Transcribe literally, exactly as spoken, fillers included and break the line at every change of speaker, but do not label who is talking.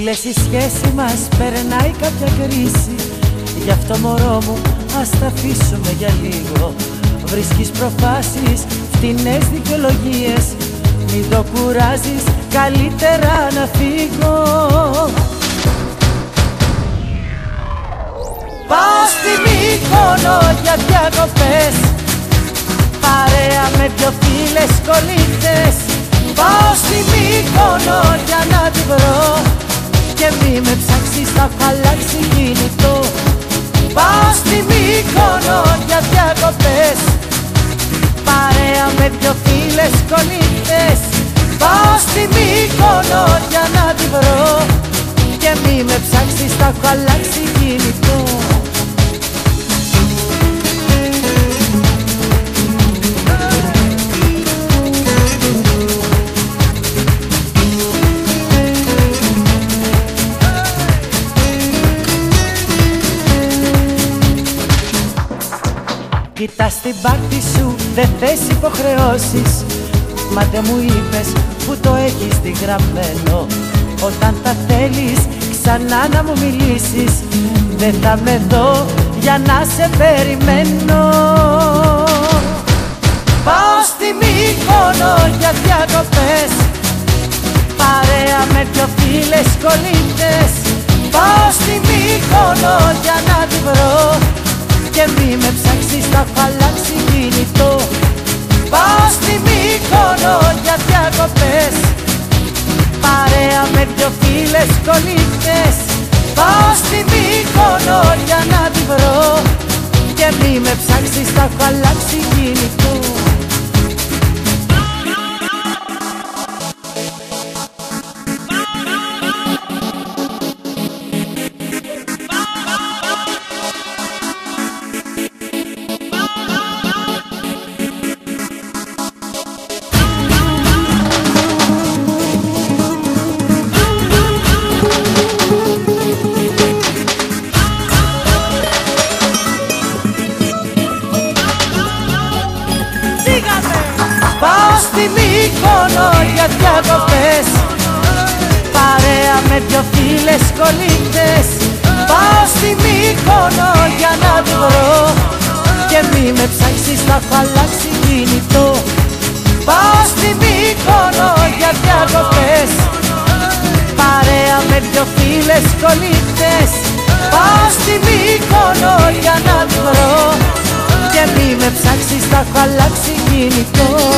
λες η σχέση μας περνάει κάποια κρίση. Γι' αυτό μωρό μου ας τα αφήσουμε για λίγο. Βρίσκεις προφάσεις, φτηνές δικαιολογίες. Μην το κουράζεις, καλύτερα να φύγω. Πάω στη Μύκονο για διακοπές, παρέα με δυο φίλες κολλήτες. Πάω στη Μύκονο για να τη βρω και μη με ψάξεις, θα έχω αλλάξει κινητό. Πάω στη Μύκονο για διακοπές, παρέα με δυο φίλες κολλήτες. Πάω στη Μύκονο για να τη βρω και μη με ψάξεις, θα έχω αλλάξει κινητό. Κοιτάς την πάρτι σου, δεν θες υποχρεώσεις. Μα δεν μου είπες που το έχεις διγραμμένο. Όταν τα θέλεις ξανά να μου μιλήσεις, δεν θα με δω για να σε περιμένω. Πάω στη Μύκονο για διακοπές, παρέα με δυο φίλες κολλήτες. Πάω στη Μύκονο για να τη βρω και μη με ψάξεις, θα έχω αλλάξει κινητό. Πάω στη Μύκονο για διακοπές, παρέα με δυο φίλες κολλήτες. Πάω στη Μύκονο για να τη βρω και μη με ψάξεις, θα έχω αλλάξει κινητό. Πάω στη Μύκονο για διακοπές, παρέα με δυο φίλες κολλήτες. Πάω στη Μύκονο για να τη βρω και μη με ψάξεις, θα έχω αλλάξει κινητό. Πάω στη Μύκονο για διακοπές, παρέα με δυο φίλες κολλήτες. Πάω στη Μύκονο για να τη βρω και μη με ψάξεις, θα έχω αλλάξει κινητό.